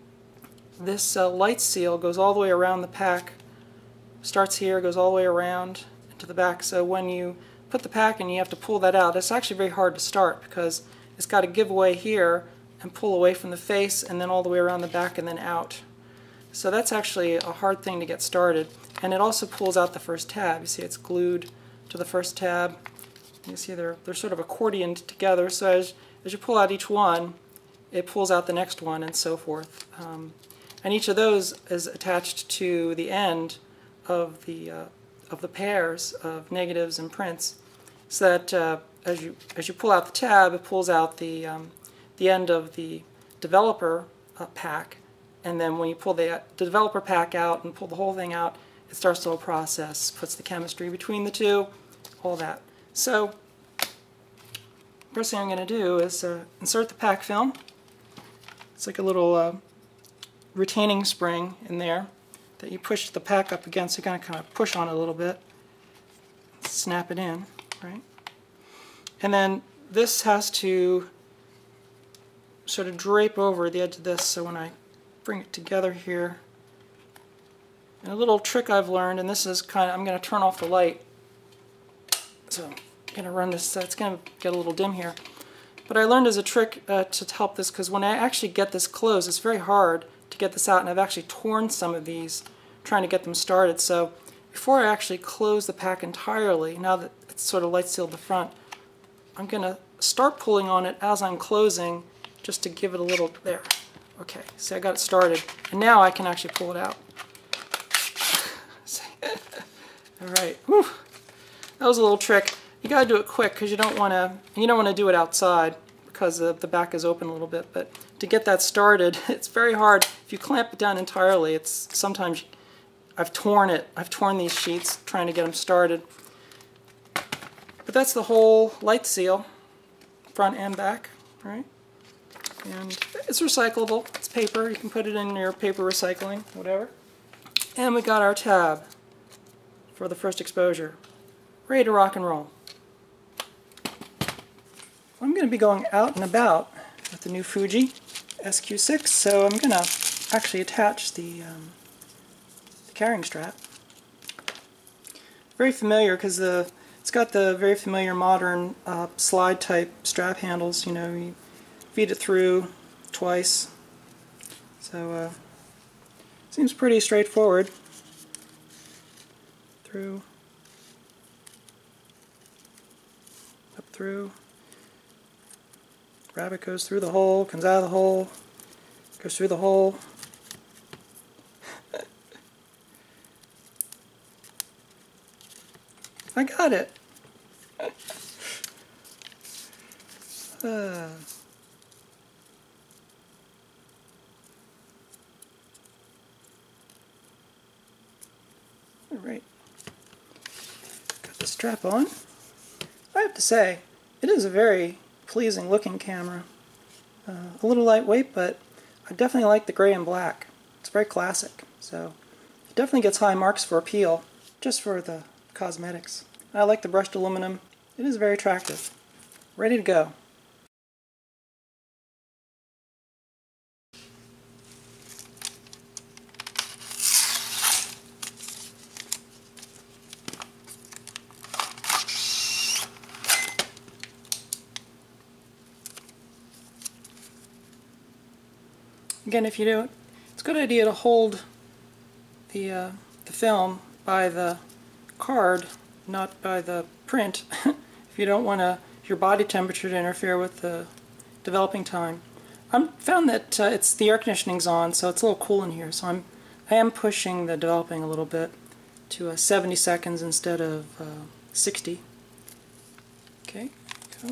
this uh, light seal goes all the way around the pack. Starts here, goes all the way around into the back. So when you put the pack in, you have to pull that out. It's actually very hard to start because it's got to give away here and pull away from the face and then all the way around the back and then out. So that's actually a hard thing to get started. And it also pulls out the first tab. You see it's glued to the first tab. You see they're, they're sort of accordioned together. So as, as you pull out each one, it pulls out the next one and so forth. Um, and each of those is attached to the end of the, uh, of the pairs of negatives and prints, so that uh, as you as you pull out the tab, it pulls out the um, the end of the developer uh, pack, and then when you pull the, the developer pack out and pull the whole thing out, it starts the whole process, puts the chemistry between the two, all that. So first thing I'm going to do is uh, insert the pack film. It's like a little uh, retaining spring in there that you push the pack up against. You're going to kind of push on it a little bit, snap it in, right? And then this has to sort of drape over the edge of this, so when I bring it together here, and a little trick I've learned, and this is kind of, I'm going to turn off the light, so I'm going to run this, uh, it's going to get a little dim here, but I learned as a trick uh, to help this, because when I actually get this closed, it's very hard to get this out, and I've actually torn some of these trying to get them started. So before I actually close the pack entirely, now that it's sort of light sealed the front, I'm going to start pulling on it as I'm closing, just to give it a little, there. Okay, see, I got it started, and now I can actually pull it out. All right, whew. That was a little trick. You got to do it quick because you don't want to. You don't want to do it outside because the, the back is open a little bit. But to get that started, it's very hard. If you clamp it down entirely, it's sometimes I've torn it. I've torn these sheets trying to get them started. But that's the whole light seal, front and back, right? And it's recyclable. It's paper. You can put it in your paper recycling, whatever. And we got our tab for the first exposure. Ready to rock and roll. I'm going to be going out and about with the new Fuji S Q six, so I'm going to actually attach the, um, the carrying strap. Very familiar because the it's got the very familiar modern uh, slide type strap handles. You know, you feed it through twice. So uh, seems pretty straightforward. Through, up through. Rabbit goes through the hole, comes out of the hole, goes through the hole. I got it. Uh. All right. Got the strap on. I have to say, it is a very pleasing looking camera. Uh, a little lightweight, but I definitely like the gray and black. It's very classic, so it definitely gets high marks for appeal, just for the cosmetics. I like the brushed aluminum. It is very attractive. Ready to go. Again, if you do it, it's a good idea to hold the, uh, the film by the card, not by the print, if you don't want to your body temperature to interfere with the developing time. I found that uh, it's the air conditioning's on, so it's a little cool in here. So I'm I am pushing the developing a little bit to uh, seventy seconds instead of uh, sixty. Okay, go.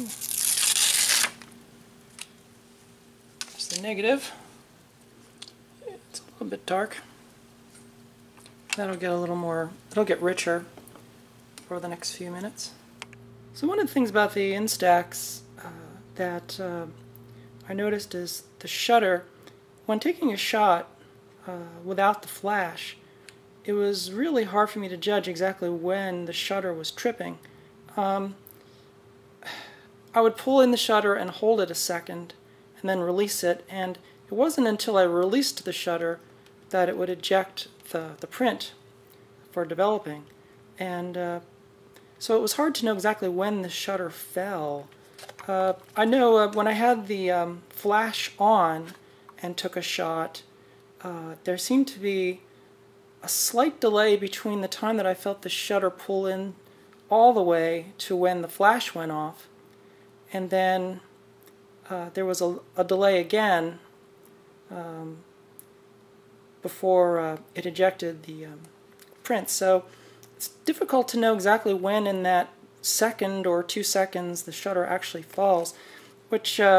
There's the negative. It's a little bit dark. That'll get a little more. It'll get richer for the next few minutes. So one of the things about the Instax uh, that uh, I noticed is the shutter. When taking a shot uh, without the flash, it was really hard for me to judge exactly when the shutter was tripping. Um, I would pull in the shutter and hold it a second and then release it, and it wasn't until I released the shutter that it would eject the, the print for developing. And uh, so it was hard to know exactly when the shutter fell. Uh, I know uh, when I had the um, flash on and took a shot, uh, there seemed to be a slight delay between the time that I felt the shutter pull in all the way to when the flash went off, and then uh, there was a, a delay again um, before uh, it ejected the um, print. So it's difficult to know exactly when in that second or two seconds the shutter actually falls, which uh,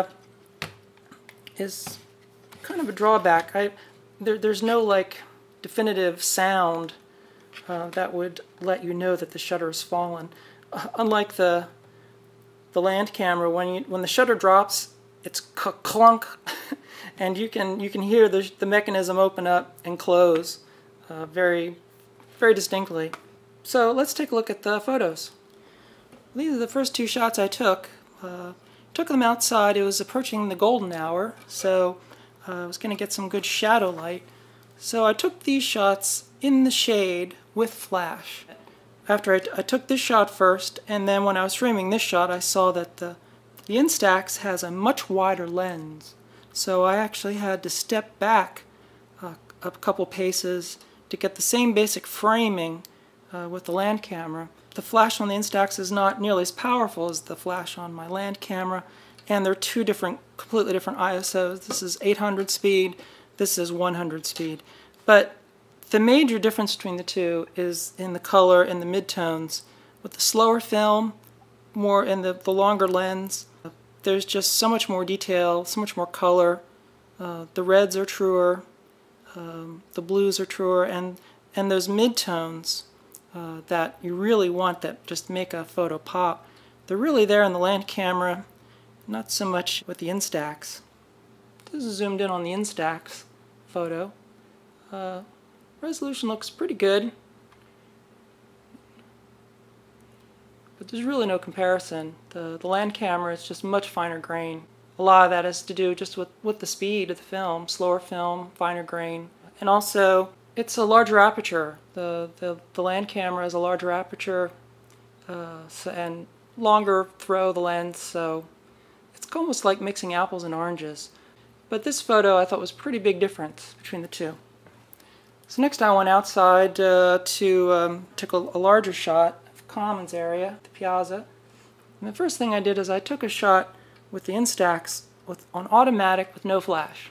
is kind of a drawback. I there, there's no like definitive sound uh, that would let you know that the shutter has fallen. Uh, unlike the the land camera, when you when the shutter drops, it's clunk, and you can you can hear the the mechanism open up and close uh, very very distinctly. So let's take a look at the photos. These are the first two shots I took. Uh, took them outside. It was approaching the golden hour, so uh, I was going to get some good shadow light. So I took these shots in the shade with flash. After I, t I took this shot first, and then when I was framing this shot, I saw that the, the Instax has a much wider lens. So I actually had to step back uh, a couple paces to get the same basic framing uh, with the land camera. The flash on the Instax is not nearly as powerful as the flash on my land camera, and they're two different, completely different I S Os. This is eight hundred speed, this is one hundred speed. But the major difference between the two is in the color and the midtones. With the slower film, more in the, the longer lens, there's just so much more detail, so much more color. Uh, the reds are truer, um, the blues are truer, and, and those midtones Uh, that you really want that just make a photo pop, they're really there in the land camera, not so much with the Instax. This is zoomed in on the Instax photo. Uh, resolution looks pretty good, but there's really no comparison. The, the land camera is just much finer grain. A lot of that has to do just with, with the speed of the film, slower film, finer grain, and also it's a larger aperture. The, the, the land camera is a larger aperture uh, so, and longer throw the lens, so it's almost like mixing apples and oranges. But this photo I thought was a pretty big difference between the two. So next I went outside uh, to um, take a, a larger shot of Commons area, the piazza. And the first thing I did is I took a shot with the Instax with, on automatic with no flash.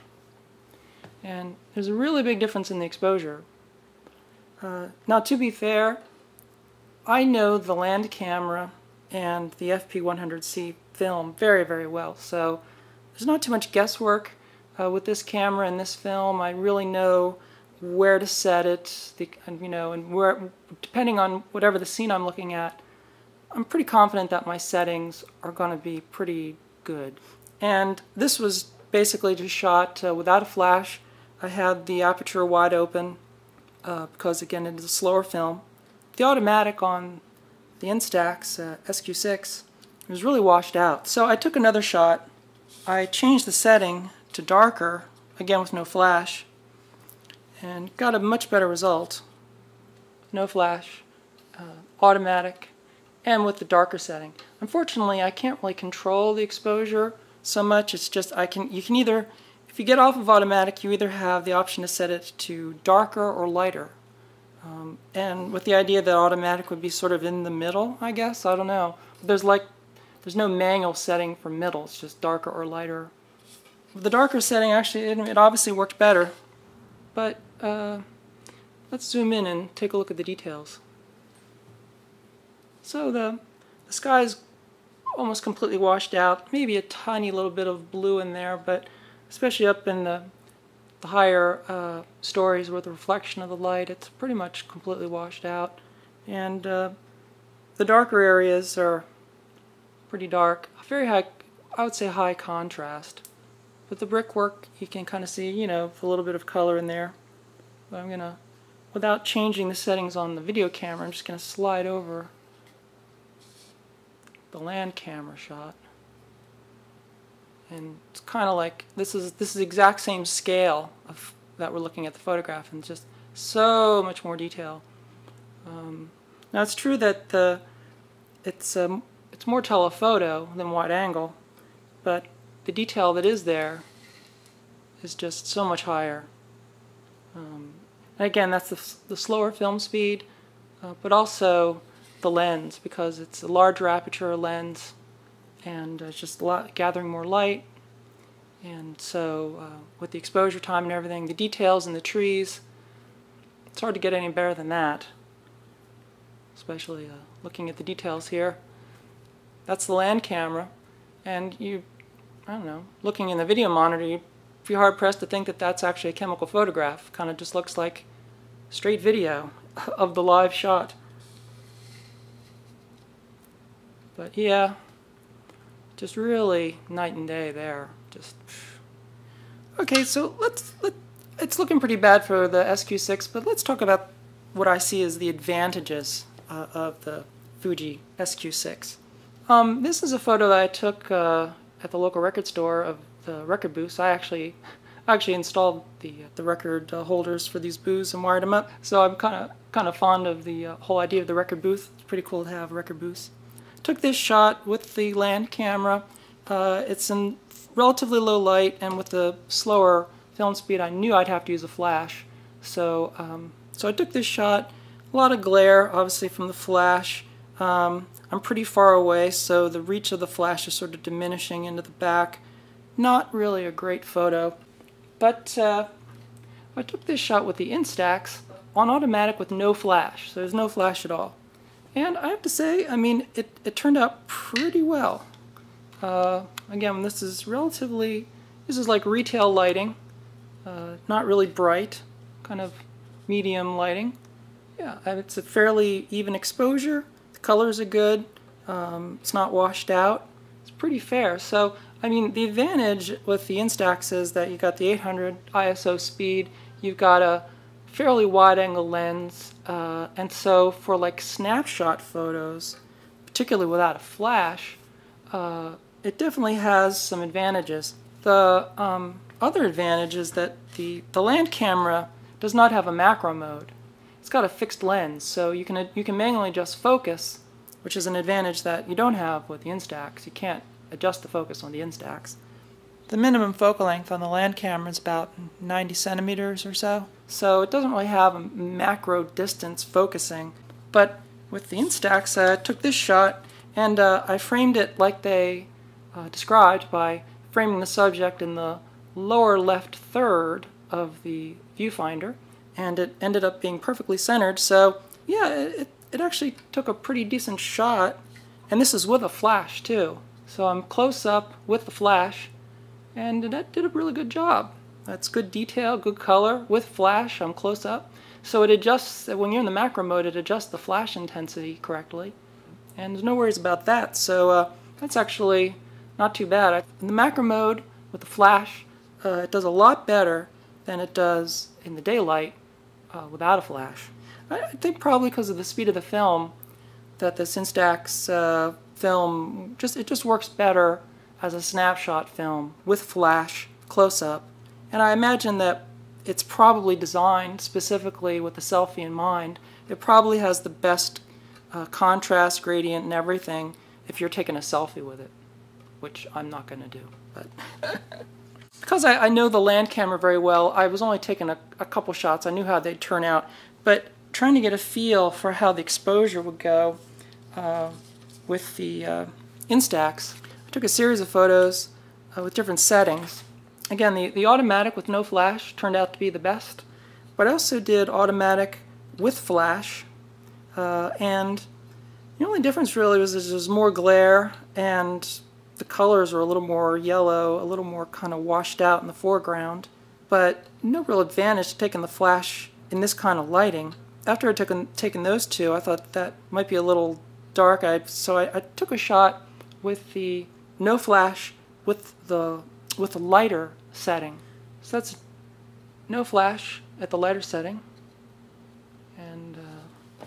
And there's a really big difference in the exposure. Uh, now, to be fair, I know the land camera and the F P one hundred C film very, very well, so there's not too much guesswork uh, with this camera and this film. I really know where to set it, the, and, you know, and where, depending on whatever the scene I'm looking at, I'm pretty confident that my settings are going to be pretty good. And this was basically just shot uh, without a flash. I had the aperture wide open uh, because, again, it is a slower film. The automatic on the Instax uh, S Q six was really washed out. So I took another shot. I changed the setting to darker, again with no flash, and got a much better result. No flash, uh, automatic, and with the darker setting. Unfortunately, I can't really control the exposure so much. It's just I can. You can either If you get off of automatic, you either have the option to set it to darker or lighter. Um, and with the idea that automatic would be sort of in the middle, I guess, I don't know. There's like, there's no manual setting for middle, it's just darker or lighter. With the darker setting, actually, it, it obviously worked better. But uh, let's zoom in and take a look at the details. So the, the sky is almost completely washed out, maybe a tiny little bit of blue in there, but especially up in the, the higher uh, stories with the reflection of the light, it's pretty much completely washed out. And uh, the darker areas are pretty dark, very high, I would say high contrast. But the brickwork, you can kind of see, you know, a little bit of color in there. But I'm going to, without changing the settings on the video camera, I'm just going to slide over the land camera shot. And it's kind of like, this is this is the exact same scale of that we're looking at the photograph, and just so much more detail. Um, now it's true that the it's um, it's more telephoto than wide angle, but the detail that is there is just so much higher. Um, and again, that's the, the slower film speed, uh, but also the lens, because it's a larger aperture lens, and uh, it's just a lot, gathering more light. And so uh, with the exposure time and everything, the details in the trees, it's hard to get any better than that, especially uh, looking at the details here. That's the land camera, and you, I don't know, looking in the video monitor, you'd be hard-pressed to think that that's actually a chemical photograph. Kind of just looks like straight video of the live shot. But yeah, just really night and day there. Just okay. So let's let. It's looking pretty bad for the S Q six, but let's talk about what I see as the advantages uh, of the Fuji S Q six. Um, this is a photo that I took uh, at the local record store of the record booths. I actually actually installed the the record uh, holders for these booths and wired them up. So I'm kind of kind of fond of the uh, whole idea of the record booth. It's pretty cool to have record booths. Took this shot with the land camera. Uh, it's in relatively low light, and with the slower film speed, I knew I'd have to use a flash. So, um, so I took this shot. A lot of glare, obviously, from the flash. Um, I'm pretty far away, so the reach of the flash is sort of diminishing into the back. Not really a great photo, but uh, I took this shot with the Instax on automatic with no flash, so there's no flash at all. And I have to say, I mean, it, it turned out pretty well. Uh, again, this is relatively, this is like retail lighting, uh, not really bright, kind of medium lighting. Yeah, it's a fairly even exposure. The colors are good. Um, it's not washed out. It's pretty fair. So, I mean, the advantage with the Instax is that you got the eight hundred I S O speed. You've got a fairly wide-angle lens, uh, and so for like snapshot photos, particularly without a flash, uh, it definitely has some advantages. The um, other advantage is that the, the land camera does not have a macro mode. It's got a fixed lens, so you can, you can manually adjust focus, which is an advantage that you don't have with the Instax. You can't adjust the focus on the Instax. The minimum focal length on the land camera is about ninety centimeters or so, so it doesn't really have a macro distance focusing. But with the Instax, uh, I took this shot, and uh, I framed it like they uh, described, by framing the subject in the lower left third of the viewfinder, and it ended up being perfectly centered. So yeah, it, it actually took a pretty decent shot, and this is with a flash too. So I'm close up with the flash, and that did a really good job. That's good detail, good color. With flash, I'm close up. So it adjusts, when you're in the macro mode, it adjusts the flash intensity correctly. And there's no worries about that. So uh, that's actually not too bad. In the macro mode, with the flash, uh, it does a lot better than it does in the daylight uh, without a flash. I think probably because of the speed of the film, that this Instax uh, film, just it just works better as a snapshot film with flash, close-up. And I imagine that it's probably designed specifically with the selfie in mind. It probably has the best uh, contrast, gradient, and everything if you're taking a selfie with it, which I'm not going to do. But because I, I know the land camera very well, I was only taking a, a couple shots. I knew how they'd turn out. But trying to get a feel for how the exposure would go uh, with the uh, Instax, I took a series of photos uh, with different settings. Again, the, the automatic with no flash turned out to be the best, but I also did automatic with flash, uh, and the only difference really was there was more glare, and the colors were a little more yellow, a little more kind of washed out in the foreground, but no real advantage to taking the flash in this kind of lighting. After I'd taken, taken those two, I thought that might be a little dark, I, so I, I took a shot with the no flash with the with the lighter setting. So that's no flash at the lighter setting, and uh,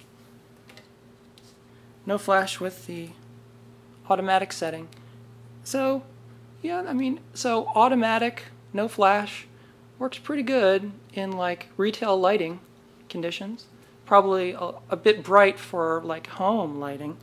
no flash with the automatic setting. So yeah, I mean, so automatic, no flash, works pretty good in like retail lighting conditions. Probably a, a bit bright for like home lighting.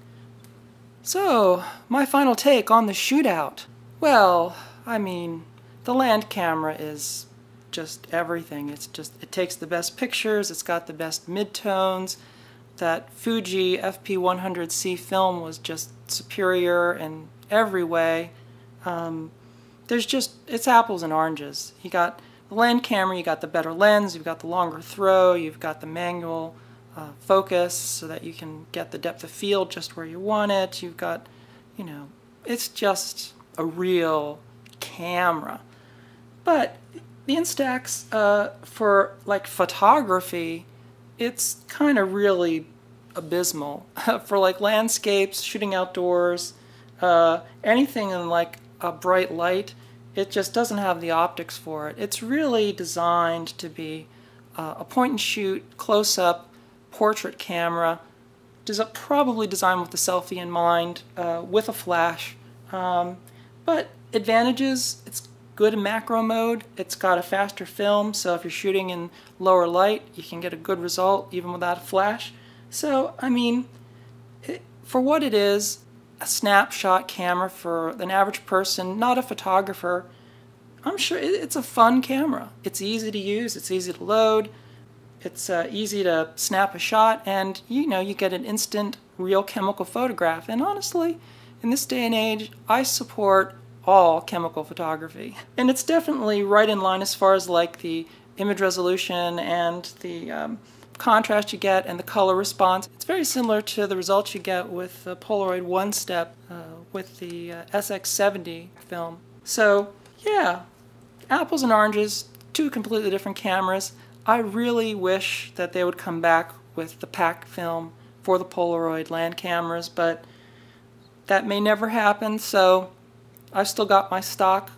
So, my final take on the shootout. Well, I mean, the land camera is just everything. It's just, it takes the best pictures, it's got the best midtones. That Fuji F P one hundred C film was just superior in every way. Um, there's just, it's apples and oranges. You got the land camera, you got the better lens, you've got the longer throw, you've got the manual uh, focus so that you can get the depth of field just where you want it. You've got, you know, it's just a real camera. But the Instax, uh, for like photography, it's kind of really abysmal. For like landscapes, shooting outdoors, uh, anything in like a bright light, it just doesn't have the optics for it. It's really designed to be uh, a point and shoot, close-up portrait camera, des probably designed with the selfie in mind, uh, with a flash. Um, but advantages, it's good in macro mode, it's got a faster film, so if you're shooting in lower light, you can get a good result even without a flash. So, I mean, it, for what it is, a snapshot camera for an average person, not a photographer, I'm sure it, it's a fun camera. It's easy to use, it's easy to load, it's uh, easy to snap a shot, and you know, you get an instant real chemical photograph. And honestly, in this day and age, I support all chemical photography. And it's definitely right in line as far as like the image resolution and the um, contrast you get and the color response. It's very similar to the results you get with the Polaroid one step uh, with the uh, S X seventy film. So yeah, apples and oranges, two completely different cameras. I really wish that they would come back with the pack film for the Polaroid land cameras, but that may never happen, so I've still got my stock.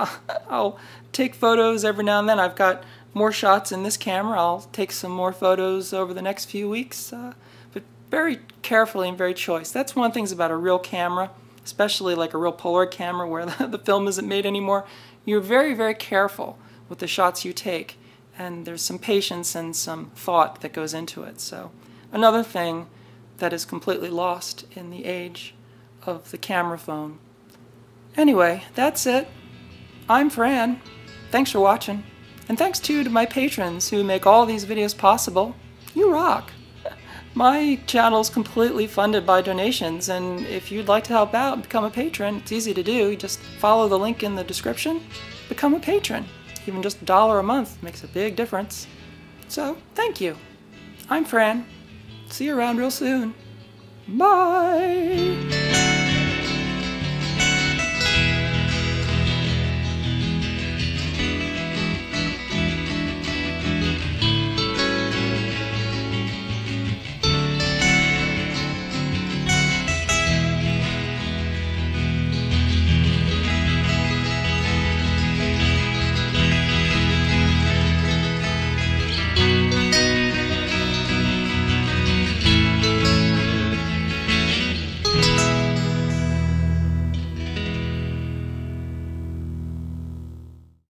I'll take photos every now and then. I've got more shots in this camera. I'll take some more photos over the next few weeks, uh, but very carefully and very choice. That's one of the things about a real camera, especially like a real Polaroid camera where the, the film isn't made anymore. You're very, very careful with the shots you take, and there's some patience and some thought that goes into it. So another thing that is completely lost in the age of the camera phone. Anyway, that's it. I'm Fran. Thanks for watching. And thanks too to my patrons who make all these videos possible. You rock! My channel is completely funded by donations, and if you'd like to help out and become a patron, it's easy to do. You just follow the link in the description, become a patron. Even just a dollar a month makes a big difference. So, thank you. I'm Fran. See you around real soon. Bye!